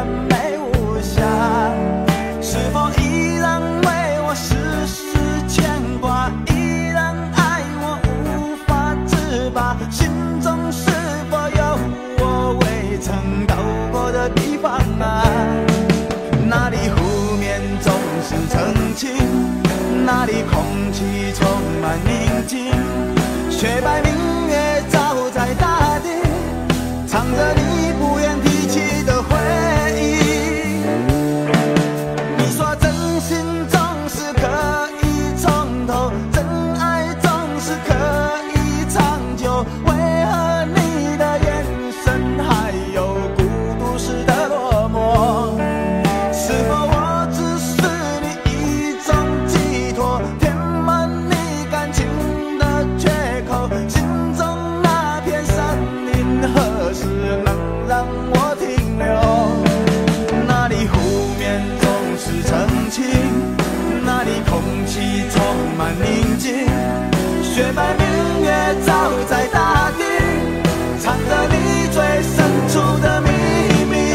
完美无瑕？是否依然为我时时牵挂？依然爱我无法自拔？心中是否有我未曾到过的地方啊？那里湖面总是澄清，那里空气充满宁静，雪白明月照在大地，唱着你不愿提起的回忆。你说真心总是可以从头，真爱总是可以长久，为何你的眼神还有孤独时的落寞？是否我只是你一种寄托，填满你感情的缺口？心中那片森林何时能让我停留？那里湖面总是澄清，那里空气充满宁静，雪白明月照在大地，藏着你最深处的秘密。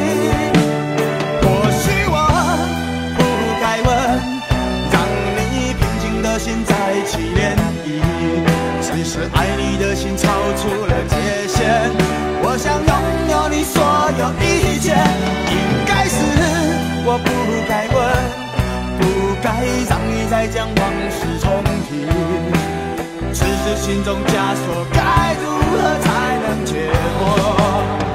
或许我不该问，让你平静的心再起涟漪，只是爱你的心超出了界限。我想拥有你所有一切，应该是我不该问，不该让你再将往事重提。此时心中枷锁该如何才能解脱？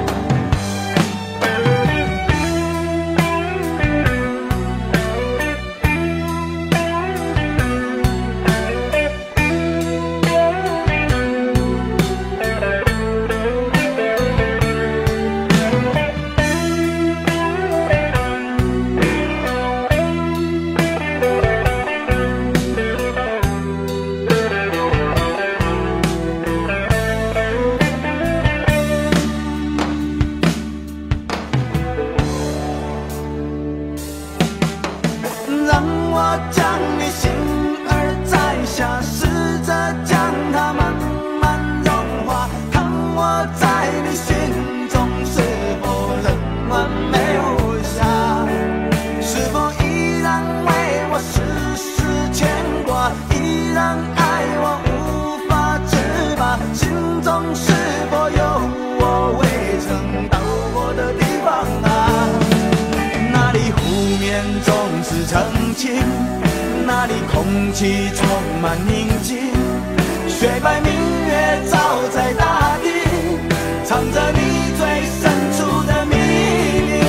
让我将你心儿摘下，试着将它慢慢融化，看我在你心中是否仍完美无瑕？是否依然为我时时牵挂？依然爱我无法自拔？心中是否有我未曾到过的地方啊？那里湖面总是澄清，那里空气充满宁静，雪白明月照在大地，藏着你最深处的秘密。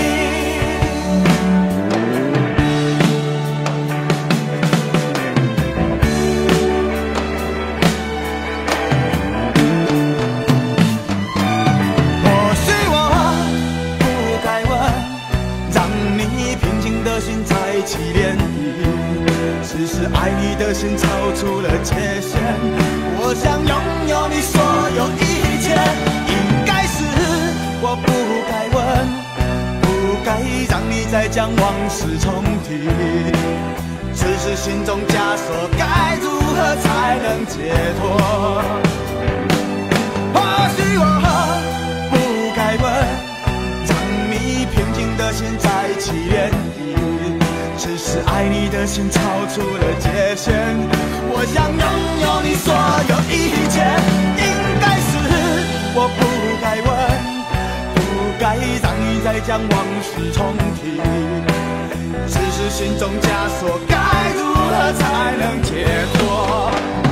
或许我不该问，让你平静的心再起涟漪，只是爱你的心超出了界限。我想拥有你所有一切，应该是我不该问，不该让你再将往事重提。此时心中枷锁该如何才能解脱？或许我不该问，让你平静的心再起涟漪，只是爱你的心超出了界限。我想拥有你所有一切，应该是我不该问，不该让你再将往事重提。只是心中枷锁该如何才能解脱？